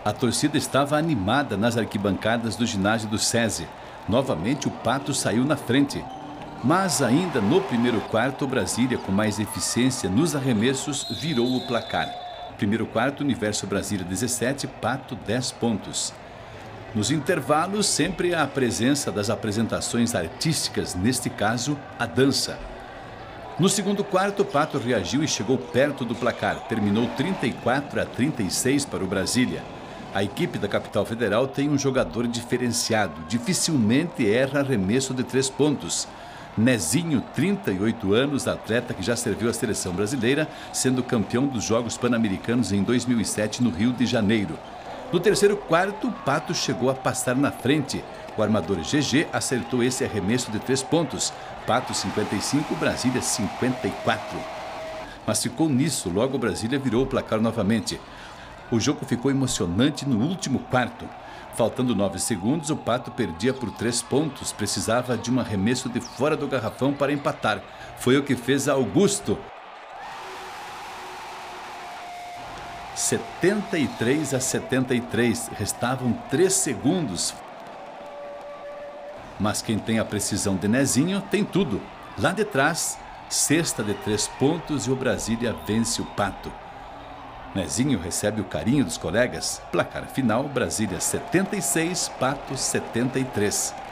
A torcida estava animada nas arquibancadas do ginásio do SESI. Novamente o Pato saiu na frente. Mas ainda no primeiro quarto, o Brasília, com mais eficiência nos arremessos, virou o placar. Primeiro quarto, Universo Brasília 17, Pato 10 pontos. Nos intervalos, sempre há a presença das apresentações artísticas, neste caso, a dança. No segundo quarto, o Pato reagiu e chegou perto do placar. Terminou 34-36 para o Brasília. A equipe da Capital Federal tem um jogador diferenciado. Dificilmente erra arremesso de 3 pontos. Nezinho, 38 anos, atleta que já serviu a seleção brasileira, sendo campeão dos Jogos Pan-Americanos em 2007 no Rio de Janeiro. No terceiro quarto, o Pato chegou a passar na frente. O armador GG acertou esse arremesso de 3 pontos. Pato 55, Brasília 54. Mas ficou nisso, logo o Brasília virou o placar novamente. O jogo ficou emocionante no último quarto. Faltando 9 segundos, o Pato perdia por 3 pontos. Precisava de um arremesso de fora do garrafão para empatar. Foi o que fez Augusto. 73-73. Restavam 3 segundos. Mas quem tem a precisão de Nezinho tem tudo. Lá de trás, cesta de 3 pontos e o Brasília vence o Pato. Nezinho recebe o carinho dos colegas. Placar final, Brasília 76, Pato 73.